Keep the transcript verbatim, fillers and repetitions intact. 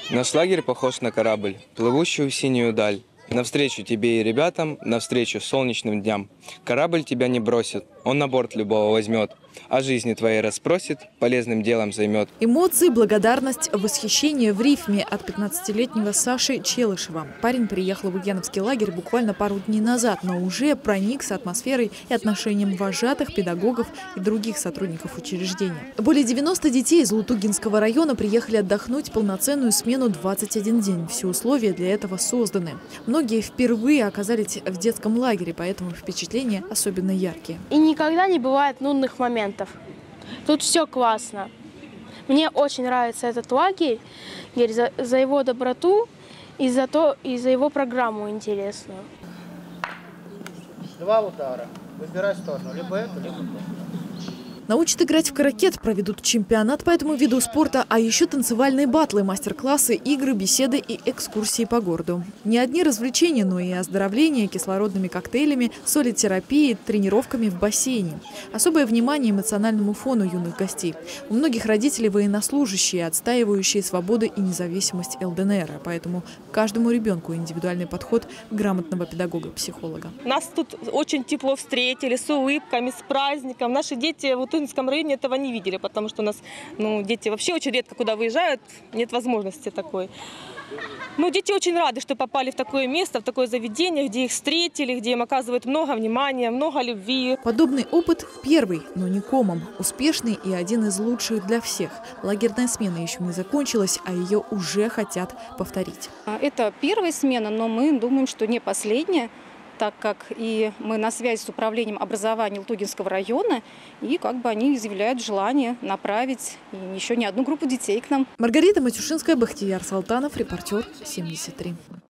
Наш лагерь похож на корабль, плывущий в синюю даль. Навстречу тебе и ребятам, навстречу солнечным дням. Корабль тебя не бросит, он на борт любого возьмет. О жизни твоей расспросит, полезным делом займет. Эмоции, благодарность, восхищение в рифме от пятнадцатилетнего Саши Челышева. Парень приехал в Ульяновский лагерь буквально пару дней назад, но уже проникся атмосферой и отношением вожатых, педагогов и других сотрудников учреждения. Более девяноста детей из Лутугинского района приехали отдохнуть полноценную смену двадцать один день. Все условия для этого созданы. Многие впервые оказались в детском лагере, поэтому впечатления особенно яркие. И никогда не бывает нудных моментов. Тут все классно. Мне очень нравится этот лагерь за, за его доброту и за, то, и за его программу интересную. Два удара. Выбирай сторону. Либо эту, либо эту. Научат играть в каракет, проведут чемпионат по этому виду спорта, а еще танцевальные батлы, мастер-классы, игры, беседы и экскурсии по городу. Не одни развлечения, но и оздоровление кислородными коктейлями, солитерапией, тренировками в бассейне. Особое внимание эмоциональному фону юных гостей. У многих родителей военнослужащие, отстаивающие свободы и независимость эл дэ эн эр, поэтому каждому ребенку индивидуальный подход грамотного педагога-психолога. Нас тут очень тепло встретили, с улыбками, с праздником. Наши дети в Лутугинском районе этого не видели, потому что у нас ну, дети вообще очень редко куда выезжают, нет возможности такой. Ну, дети очень рады, что попали в такое место, в такое заведение, где их встретили, где им оказывают много внимания, много любви. Подобный опыт первый, но не комом. Успешный и один из лучших для всех. Лагерная смена еще не закончилась, а ее уже хотят повторить. Это первая смена, но мы думаем, что не последняя, так как и мы на связи с управлением образования Лутугинского района, и как бы они изъявляют желание направить еще не одну группу детей к нам. Маргарита Матюшинская, Бахтияр Салтанов, репортер семьдесят три.